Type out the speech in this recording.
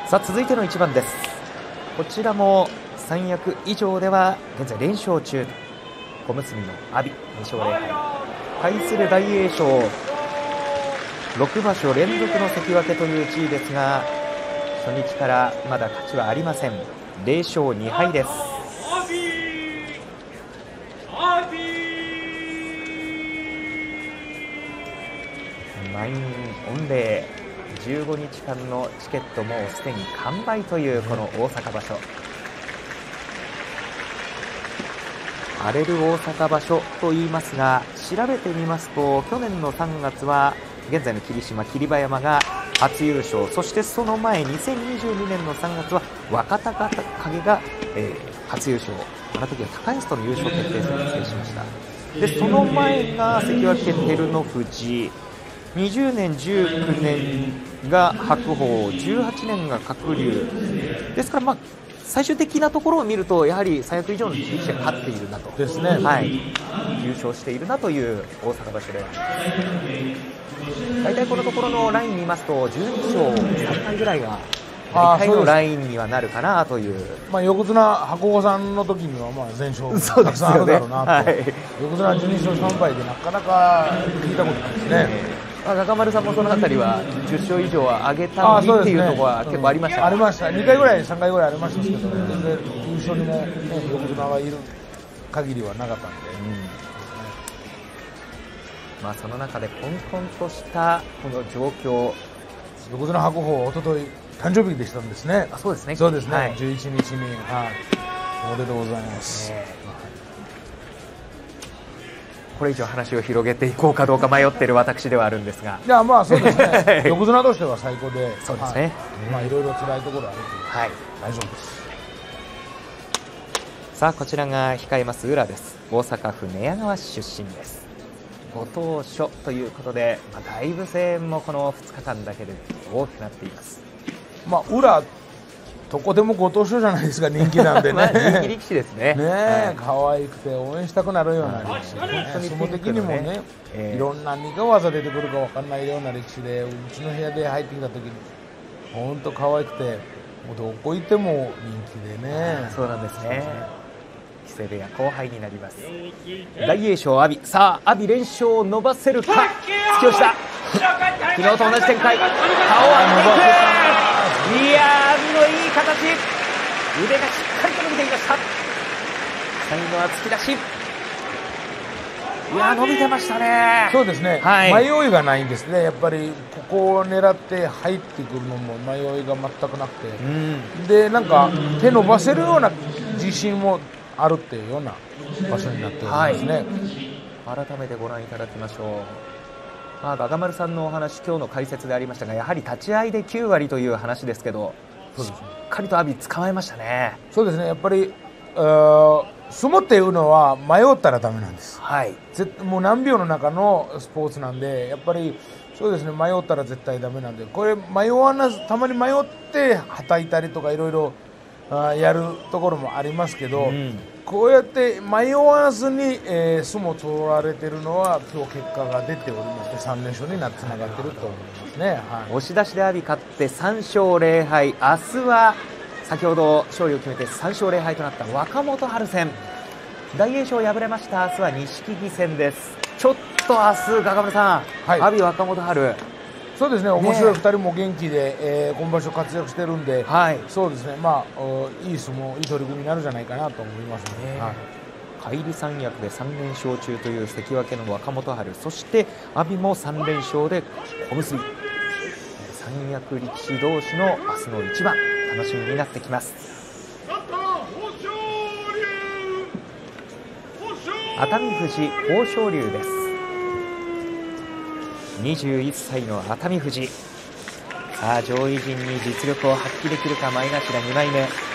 さあ続いての一番です。こちらも三役以上では現在連勝中、小結の阿炎2勝0敗、対する大栄翔6場所連続の関脇という地位ですが、初日からまだ勝ちはありません。0勝2敗です。満員御礼、15日間のチケットもすでに完売というこの大阪場所、荒れる大阪場所と言いますが、調べてみますと去年の3月は現在の霧島霧馬山が初優勝、そしてその前2022年の3月は若隆景が、初優勝、あの時は高安との優勝決定戦を制しました。でその前が関脇照ノ富士、20年19年が白鵬、18年が鶴竜ですから、最終的なところを見るとやはり三役以上の力士が勝っているなとですね、 はい、優勝しているなという大阪場所で、大体このところのライン見ますと12勝3敗ぐらいが1回のラインにはなるかなという。 横綱白鵬さんの時には全勝たくさんあるだろうなと、はい、横綱12勝3敗でなかなか聞いたことないですね。 中丸さんもそのあたりは10勝以上は上げたのにっていうところは結構ありました、 ありました。2回ぐらい3回ぐらいありましたけど、全然優勝にも、横綱がいる限りはなかったんで、 その中で混沌としたこの状況、 横綱白鵬おととい誕生日でしたんですね。 そうですね、 そうですね、 はい、 11日に、おめでとうございます。 これ以上話を広げていこうかどうか迷っている私ではあるんですが、 いやそうですね横綱としては最高で、 そうですね、 いろいろ辛いところあるけど、 はい、 大丈夫です。 さあこちらが控えます宇良です。大阪府寝屋川市出身です。ご当所ということで、だいぶ声援もこの2日間だけで大きくなっています。 宇良どこでもご当所じゃないですか、人気なんでね人気力士ですね。 可愛くて応援したくなるような力士で、相撲的にもね、いろんな何が技出てくるか分かんないような力士で、うちの部屋で入ってきた時に本当可愛くて、もうどこ行っても人気でね。 そうなんですね。木瀬部屋後輩になります大栄翔、阿炎。さあ阿炎連勝を伸ばせるか。突き押しだ。昨日と同じ展開、顔を上げていく。いや阿炎のいい形、腕がしっかりと伸びていました。最後は突き出し、いや伸びてましたね。 そうですね、 はい、 迷いがないんですね。やっぱりここを狙って入ってくるのも迷いが全くなくて、でなんか手伸ばせるような自信もあるっていうような場所になっておりますね。 改めてご覧いただきましょう。ガ丸さんのお話、今日の解説でありましたが、やはり立ち合いで9割という話ですけど、しっかりと阿炎捕まえましたね。 そうですね、やっぱり相撲っていうのは迷ったらダメなんです、はい、もう何秒の中のスポーツなんで、やっぱりそうですね、迷ったら絶対ダメなんで、これ迷わなたまに迷ってはたいたりとかいろいろやるところもありますけど、こうやって迷わずに、相撲を取られているのは今日結果が出ておりまして、3連勝につながっていると思いますね。 押し出しで阿炎勝って3勝0敗、明日は先ほど勝利を決めて3勝0敗となった若元春戦、大栄翔敗れました。明日は錦木戦です。ちょっと明日中村さん、阿炎若元春、 そうですね、面白い2人も元気で、今場所活躍してるんで、そうですね、いい相撲、いい取り組みになるんじゃないかなと思いますね。 返り三役で3連勝中という関脇の若元春、そして阿炎も3連勝で小結、三役力士同士の明日の一番、楽しみになってきます。熱海富士、豊昇龍です。21歳の熱海富士、さあ上位陣に実力を発揮できるか。前頭2枚目。